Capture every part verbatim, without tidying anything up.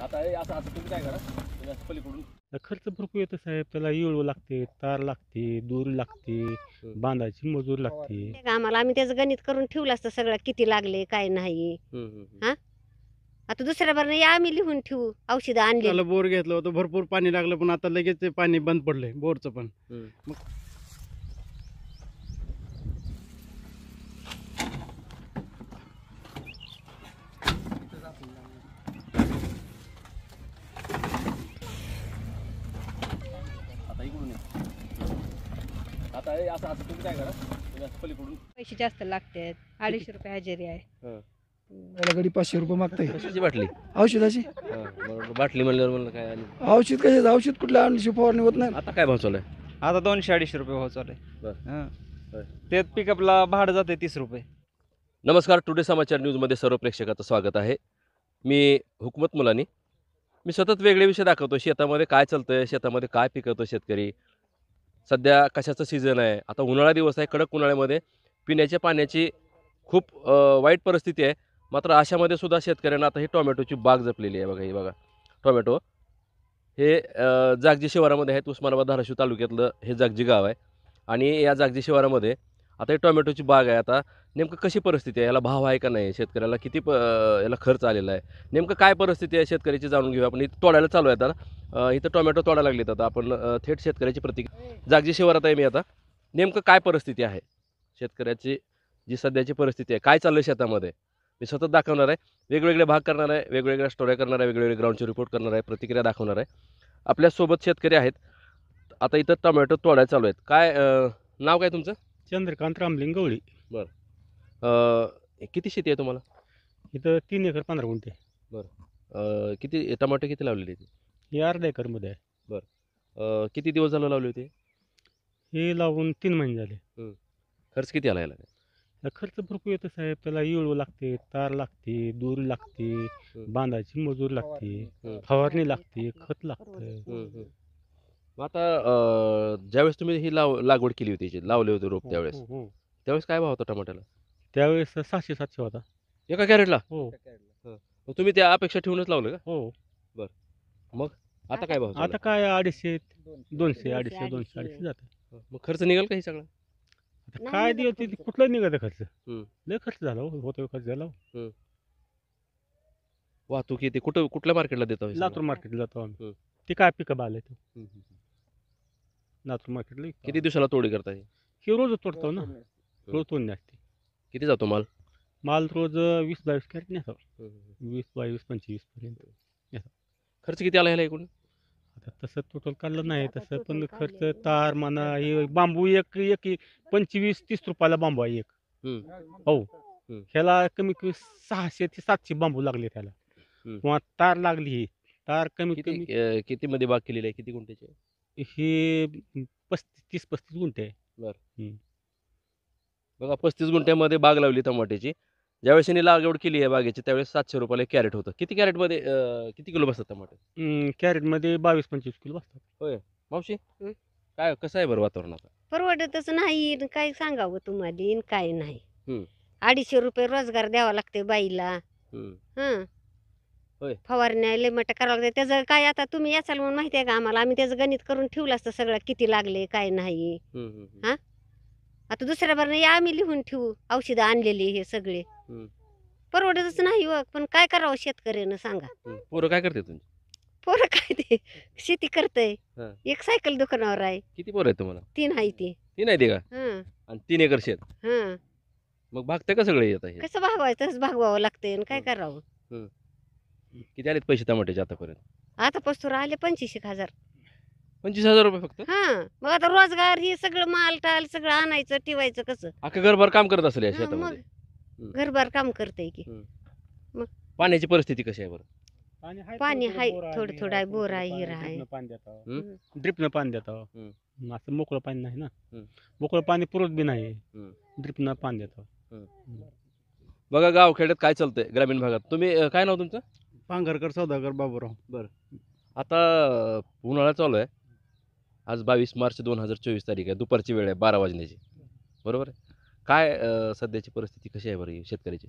आता हे असं आता तुम्ही काय करा, तुम्ही असं पलीकडून खर्च भरपूर येतो साहेब. त्याला येळू लागते, तार लागते, दोरी लागते, बांधायची मजूर लागते. ते का आम्हाला आम्ही त्याचं गणित करून ठेवलं असतं सगळं किती लागले काय नाही. हम्म, हम्म, हम्म. हा आता दुसऱ्या बार या आम्ही लिहून ठेवू औषधं आणली. त्याला बोर घेतलं होतं, भरपूर पाणी लागलं, पण आता लगेच ते पाणी बंद पडलंय बोरचं पण. हम्म. मग आता इकडून या. आता हे असं आता तुम्ही काय करा, तुम्ही असं पलीकडून पैसे जास्त लागतात. अडीचशे रुपये हजेरी आहे. हं. त्याला गडी पाचशे रुपये मागताय कशाची बाटली? औषधाची. हं, मग बाटली म्हणल्यावर म्हणलं काय आणि औषध कशाचं? औषध कुठल्या आणली फवारणी होत नाही. आता काय भाव चालू आहे? आता दोनशे अडीचशे रुपये भाव चालू बर. आहे. बर. त्यात पिकअपला भाडं जाते तीस रुपये. नमस्कार, टुडे समाचार न्यूजमध्ये सर्व प्रेक्षकाचं स्वागत आहे. मी हुकमत मुलानी. मी सतत वेगळे विषय दाखवतो. शेतामध्ये काय चालतं आहे, शेतामध्ये काय पिकवतो शेतकरी, सध्या कशाचं सीझन आहे. आता उन्हाळा दिवस आहे, कडक उन्हाळ्यामध्ये पिण्याच्या पाण्याची खूप अ, वाईट परिस्थिती आहे. मात्र अशामध्ये सुद्धा शेतकऱ्यांना आता ही टोमॅटोची बाग जपलेली आहे. बघा ही बघा टोमॅटो हे अ, जागजी शिवारामध्ये आहेत. उस्मानाबाद धाराशिव तालुक्यातलं हे जागजी गाव आहे आणि या जागजी शिवारामध्ये आता ही टोमॅटोची बाग आहे. आता नेमकं कशी परिस्थिती आहे, याला भाव आहे का नाही, शेतकऱ्याला किती प याला खर्च आलेला आहे, नेमकं काय परिस्थिती आहे शेतकऱ्याची जाणून घेऊया आपण. इथं तोडायला चालू आहे आता. अ, इथं टोमॅटो तोडायला लागलेत. आता आपण अ, थेट शेतकऱ्याची प्रतिक्रिया जागजी शिवारात आहे मी. आता नेमकं काय परिस्थिती आहे शेतकऱ्याची, जी सध्याची परिस्थिती आहे, काय चाललं आहे शेतामध्ये, मी सतत दाखवणार आहे. वेगवेगळे भाग करणार आहे, वेगवेगळ्या स्टोऱ्या करणार आहे, वेगवेगळे ग्राउंडचे रिपोर्ट करणार आहे, प्रतिक्रिया दाखवणार आहे. आपल्यासोबत शेतकरी आहेत. आता इथं टोमॅटो तोडायला चालू आहेत. काय अ, नाव काय तुमचं? चंद्रकांत रामलिंग गवळी. अ, किती शेती आहे तुम्हाला? इथं तीन एकर पंधरा गुंठे. अ, किती टमाटे किती लावलेली होती? हे अर्धा एकरमध्ये आहे. अ, किती दिवस झालं लावले होते? हे लावून तीन महिने झाले. खर्च किती आला याला? तर खर्च भरपूर येतो साहेब. त्याला येळू लागते, तार लागते, दोरी लागते, बांधायची मजूर लागते, फवारणी लागते, खत लागतं. मग आता अ, ज्यावेळेस तुम्ही ही लाव लागवड केली होती, याची लावले होते रोप, त्यावेळेस हो, हो. त्यावेळेस काय भाव होता टमाट्याला? त्यावेळेस सहाशे सातशे होता. एका कॅरेटला? हो मग तुम्ही त्या अपेक्षा ठेवूनच लावलं का? हो. मग आता काय भाव चालू आता काय अडीचशे दोनशे अडीचशे दोनशे अडीचशे जातं. आहे? मग खर्च निघाल का हे सगळं? आता काय दिवस ते कुठलं निघत खर्च. हम्म. लय खर्च झाला हो, होतो खर्च झाला हो. वाहतूक येते कुठं, कुठल्या मार्केटला देता? लातूर मार्केटला जातो आम्ही. हम्म. ते काय पिकअप आलंय तो लातूर मार्केटला. किती दिवसाला तोडी करता? हे हे रोज तोडतो ना, रोज तोडणी असते. किती जातो माल? माल रोज वीस बावीस कॅरेट नेतो. वीस बावीस पंचवीस पर्यंत. खर्च किती आला ह्याला एकूण? आता तसं टोटल काढलं नाही तसं, पण खर्च तार म्हणा, हे बांबू एक एक एक पंचवीस तीस रुपयाला बांबू आहे एक. हम्म. हो. हम्म. ह्याला कमी कमी सहाशे ते सातशे बांबू लागले त्याला. हम्म. किंवा तार लागली, ही तार कमी किती कमी अ, किती मध्ये बाग केलेली आहे, किती गुंठ्याची आहे? हे पस्तीस तीस पस्तीस गुंठे आहे. बघा पस्तीस गुंठ्यामध्ये बाग लावली टमाट्याची. ज्यावेळेस यांनी लागवड केली आहे बागेची, त्यावेळेस सातशे रुपयाला एक कॅरेट होतं. किती कॅरेटमध्ये अ, किती किलो बसतात टमाटे? हम्म, कॅरेटमध्ये बावीस पंचवीस किलो बसतात. मावशी हं? काय कसं आहे बरं वातावरण आता? परवडतच नाही न काय सांगावं तुम्हाला न काय नाही. हम्म. अडीचशे रुपये रोजगार द्यावा लागते बाईला. हम्म. हं होय. फवारण्या लय मोठं करावं लागते. त्याचं काय आता तुम्ही याचाल म्हणून माहिती आहे का आम्हाला, आम्ही त्याचं गणित करून ठेवलं असतं सगळं किती लागले काय नाही. हम्म, हम्म, हम्म. हा आता दुसऱ्या बार या आम्ही लिहून ठेवू औषधं आणलेली हे सगळे. हम्म. परवडतच नाही हो, पण काय करावं शेतकऱ्यानं सांगा. हम्म. पोरं काय करते तुमची? पोरं काय ते शेती करतय. हा. एक सायकल दुकानावर आहे. किती पोरं आहेत तुम्हाला? तीन आहे ती. तीन आहे ते का? हं आणि तीन एकर शेत. हं मग भागते का सगळे येत आहे? कसं भागवायचं तसंच भागवावं लागतंय आणि काय करावं. किती आलेत पैसे टमाट्याचे आतापर्यंत? आता पस्तूर आले पंचवीस एक हजार. पंचवीस हजार रुपये फक्त? हा मग आता रोजगार हे सगळं माल टाल सगळं आणायचं ठेवायचं कसं. अख्खं घरभर काम करत असेल या हं, मग शेतामध्ये. हम्म. घरभर काम करतय की. पाण्याची परिस्थिती कशी आहे बरं? पाणी हाय, थोडं थोडं आहे, बोर आहे, हिरा आहे. पाणी देतो, हम्म? ड्रिपनं पाणी देतो. हम्म. असं मोकळं पाणी नाही ना. हम्म. मोकळं पाणी पुरत बी नाही. हम्म. ड्रिपनं पाणी देतो. बघा गावखेड्यात काय चालतंय ग्रामीण भागात. तुम्ही अ, काय नाव तुमचं? पांघरकर सौदागर बाबूराव. आता अ, उन्हाळा चालू आहे. आज बावीस मार्च दोन हजार चोवीस तारीख आहे. दुपारची वेळ आहे बारा वाजण्याची, बरोबर आहे. काय अ, सध्याची परिस्थिती कशी आहे बरं ही शेतकऱ्याची?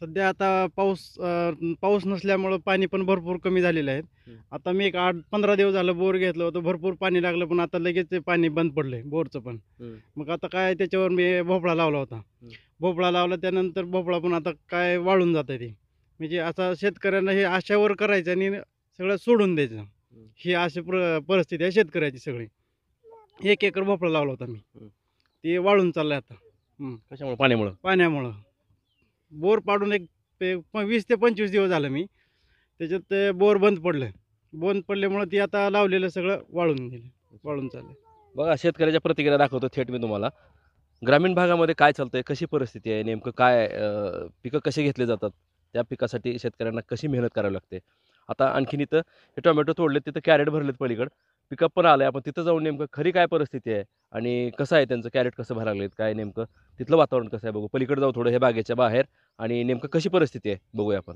सध्या आता पाऊस अं, पाऊस नसल्यामुळं पाणी पण भरपूर कमी झालेलं आहे. हं. आता मी एक आठ पंधरा दिवस झालं बोर घेतलं होतं, भरपूर पाणी लागलं, पण आता लगेच ते पाणी बंद पडलंय बोरचं पण. हं. मग आता काय त्याच्यावर मी भोपळा लावला होता. भोपळा लावला त्यानंतर भोपळा पण आता काय वाळून जात आहे ते. म्हणजे आता शेतकऱ्यांना हे आशावर करायचं आणि सगळं सोडून द्यायचं, ही अशी प्र परिस्थिती आहे शेतकऱ्याची सगळी. एक एकर भोपळा लावला होता मी, हं. ते वाळून चाललंय आता कशामुळे? पाण्यामुळं. पाण्यामुळं. बोर पाडून एक ते प वीस ते पंचवीस दिवस झालं मी त्याच्यात, ते बोर बंद पडलं. बंद पडल्यामुळं ती आता लावलेलं सगळं वाळून गेलं, वाळून चाललं. बघा, शेतकऱ्याच्या प्रतिक्रिया दाखवतो थेट मी तुम्हाला. ग्रामीण भागामध्ये काय चालतंय, कशी परिस्थिती आहे, नेमकं काय अ, पिकं कसे घेतले जातात, त्या पिकासाठी शेतकऱ्यांना कशी मेहनत करावी लागते. आता आणखीन इथं हे टोमॅटो तोडलेत, तिथं कॅरेट भरलेत पलीकडं, पिकअप पण आलं आहे. आपण तिथं जाऊन नेमकं खरी काय परिस्थिती आहे आणि कसं आहे त्यांचं कॅरेट कसं भरायला लागलेत, काय नेमकं तिथलं वातावरण कसं आहे बघू. पलीकडे जाऊ थोडं हे बागेच्या बाहेर आणि नेमकं कशी परिस्थिती आहे बघूया आपण.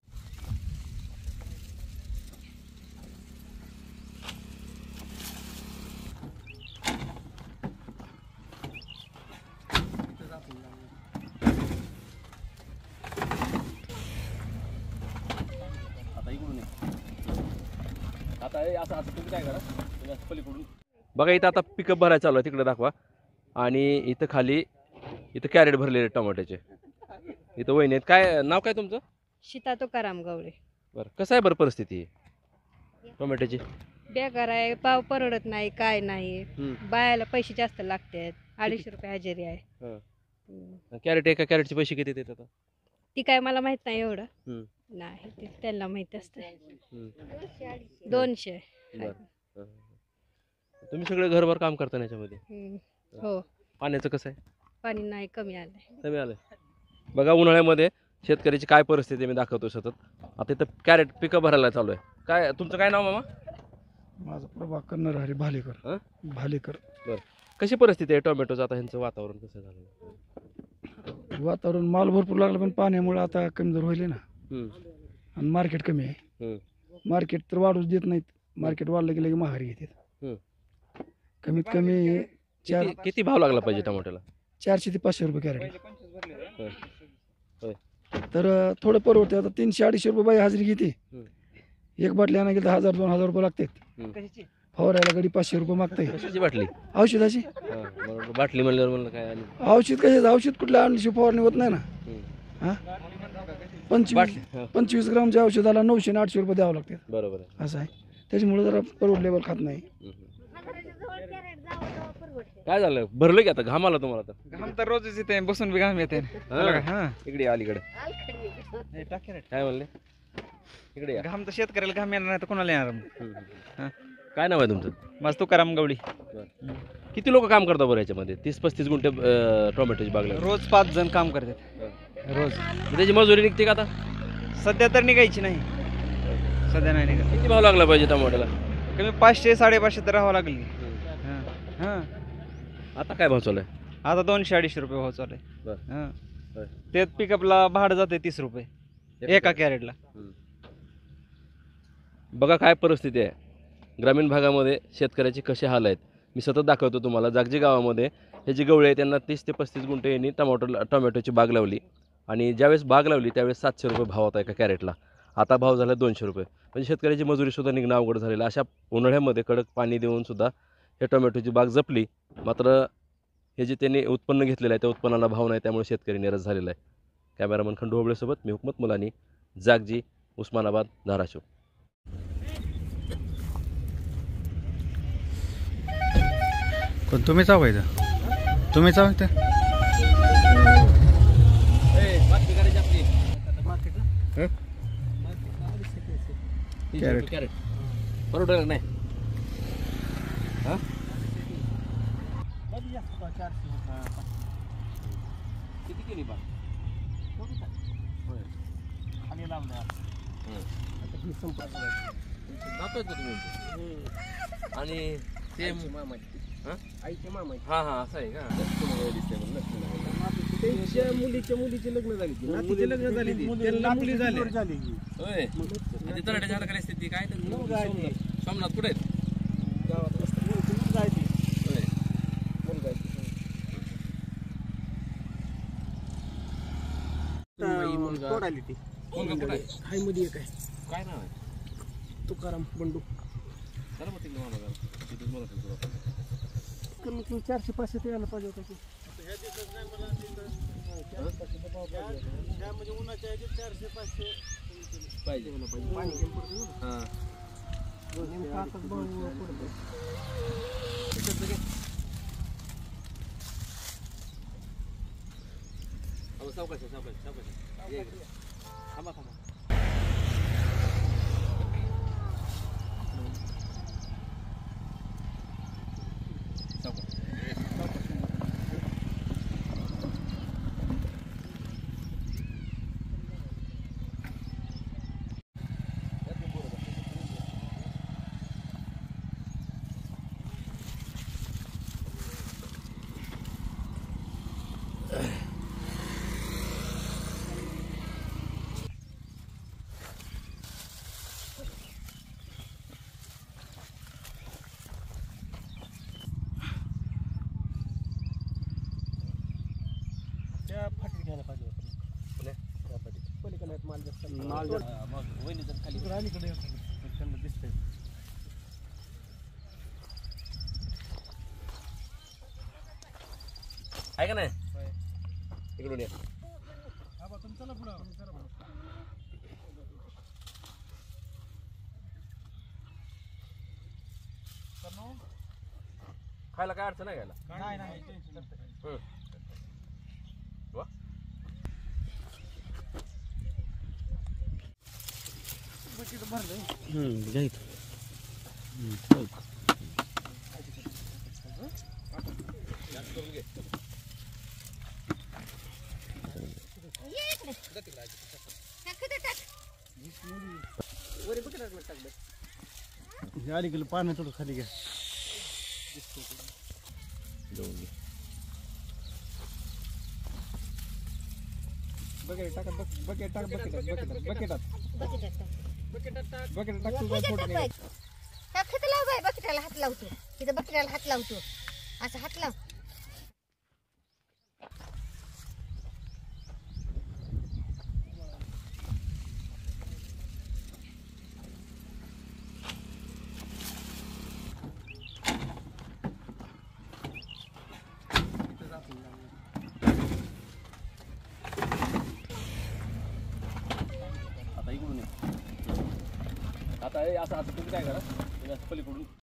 आता इकडून ये. आता हे असं असं तुम्ही काय करा, तुम्ही असं पलीकडून बघा. इथं आता पिकअप भरायला चालू आहे, तिकडे दाखवा. आणि इथं खाली इथं कॅरेट भरलेले टमाट्याचे. इथं वहिनी आहेत. काय नाव काय तुमचं? सीता तुकाराम गवळे. बरं, कसं आहे बरं परिस्थिती टोमॅटोची? बेकार आहे, पाव परवडत नाही, काय नाही. हं. बायाला पैसे जास्त लागतात, अडीचशे रुपये हजेरी आहे. हं. हं. कॅरेट एका कॅरेटचे पैसे किती देतात आता? ती काय मला माहित नाही एवढं. हं. नाही, ते त्यांना माहित असतं. हं. दोनशे. बरं. हं. तुम्ही सगळे घरभर काम करता ना याच्यामध्ये? हं. हो, पाण्याचं कसं आहे? पाणी नाही, कमी आलंय. कमी आलं. बघा, उन्हाळ्यामध्ये शेतकऱ्याची काय परिस्थिती मी दाखवतो सतत. आता इथं कॅरेट पिकं भरायला चालू आहे. काय तुमचं काय नाव मामा? माझा प्रभाकर नरहरी भालेकर. हं? भालेकर. कशी परिस्थिती आहे टोमॅटोचं? आता ह्यांचं वातावरण कसं झालं? वातावरण माल भरपूर लागला, पण पाण्यामुळे आता कमी दर होईल ना. हं. आणि मार्केट कमी आहे. हं. मार्केट तर वाढूच देत नाहीत. मार्केट वाढलं गेलं की महागाई घेतात. हं. कमीत कमी चार किती किती भाव लागला पाहिजे टमाट्याला? चारशे ते पाचशे रुपये कॅरेट. होय. होय. तर अं, थोडं परवडते. आता तीनशे अडीचशे रुपये बाई हजेरी घेते. हं. एक बाटली आणा गेलं तर हजार दोन हजार रुपये लागतात. हं. फवारायला गडी पाचशे रुपये मागताय. कशाची बाटली? औषधाची. हां, बरोबर. बाटली म्हणल्यावर म्हणलं काय आणि औषध कशाचं? औषध कुठल्या आणली फवारणी होत नाही ना. हं. हा पंचवीस बाटली. हां, पंचवीस ग्रामच्या औषधाला नऊशे आणि आठशे रुपये द्यावं लागतात. बरोबर आहे. असं आहे. त्याच्यामुळे जरा परवडलेबल खात नाही. हं, हं. काय झालं? भरलं की आता घाम आला तुम्हाला आता? घाम तर रोजच येते, बसून बी घाम येते. हां. इकडे या, अलीकडे काय म्हणले? इकडे या. घाम तर शेतकऱ्याला घाम येणार नाही तर कोणाला येणार मग? हं, हं. हां. काय नाव आहे तुमचं? माझं तुकाराम गवळी. किती लोक काम करतात बरं याच्यामध्ये? तीस पस्तीस गुंठे अं, टोमॅटोची बाग लागली. रोज पाच जण काम करतात. रोज. मग त्याची मजुरी निघते का आता? सध्या तर निघायची नाही, सध्या नाही निघत. किती भाव लागला पाहिजे टमाट्याला? कमी पाचशे साडेपाचशे तर राहावं लागली. हां हां. आता काय भाव चालू आहे? आता दोनशे अडीचशे रुपये भाव चालू आहे. बरं. हां. बरं. त्यात पिकअपला भाडं जाते तीस रुपये एका कॅरेटला. हं. बघा काय परिस्थिती आहे ग्रामीण भागामध्ये, शेतकऱ्याचे कसे हाल आहेत. मी सतत दाखवतो तुम्हाला. जागजी गावामध्ये हे जे गवळे आहेत त्यांना तीस ते पस्तीस गुंठे यांनी टमाटो टोमॅटोची बाग लावली आणि ज्यावेळेस बाग लावली त्यावेळेस सातशे रुपये भाव होता एका कॅरेटला. आता भाव झाला दोनशे रुपये. म्हणजे शेतकऱ्याची मजुरीसुद्धा निघणं अवघड झालेलं. अशा उन्हाळ्यामध्ये कडक पाणी देऊनसुद्धा हे टोमॅटोची बाग जपली, मात्र हे जे त्यांनी उत्पन्न घेतलेलं आहे त्या उत्पन्नाला भाव नाही, त्यामुळे शेतकरी निराश झालेला आहे. कॅमेरामन खंडू होबळेसोबत मी हुकमत मुलानी, जागजी, उस्मानाबाद, धाराशिव. पण तुम्ही चावायचं, तुम्ही चावायचं. कॅरेट कॅरेट बरोबर नाही. हां, किती केली बाग? जातोय का तुम्ही? आणि ते मामा आईचे मामा. हां हां, असं आहे का? दिसतंय त्यांच्या मुलीच्या मुलीचे लग्न झाली, मुलीचे लग्न झाली, त्यांना मुली झाली. होय. आणि तराट्याच्या हालाखाली स्थिती काय? सोमनाथ कुठे आहेत? गावात होय. मुलगा आली ती कोण का आहे हाय मध्ये एक आहे काय नाव आहे तुकाराम बंडू चला मग तिकडे मला जरा. तिथेच मला सांगतो आपण. कमीत कमी चारशे पाचशे ते यायला पाहिजे होतं की म्हणजे उन्हाच्या ह्याच्यात चारशे पाचशे पाहिजे पाणी कमी पडतं ना. हां नेमकं आताच भाव पडतोय. अहो, सावकाश आहे, सावकाश सावकाश आहे. ये इकडे. थांबा थांबा सावकाश. त्या फाटी घ्यायला पाहिजे होतं कुठल्या? त्या फाटी पलीकडे आहेत माल जास्त माल जर- हा, मग वहिनी जर खाली इकडे अलीकडे येतो. त्यांना दिसतंय आहे का नाही इकडून या चला पुढं खायला काय अडचण आहे घ्यायला नाही नाही हं. वा बकेट भरलंय जास्त करून घे. अलीकडे पाणी थोडं खाली घ्या जाऊन घे. बकेट टाका बकेट टाक बकेट बकेट बकेटात बकेट टाक तुझा फोटो निघाला. हात लाव बाय बकेटाला हात लावतो तिथं बकेटाला हात लावतो असं हात लाव आता इकडून ये. आता हे असं असं तुम्ही काय करा तुम्ही असं पलीकडून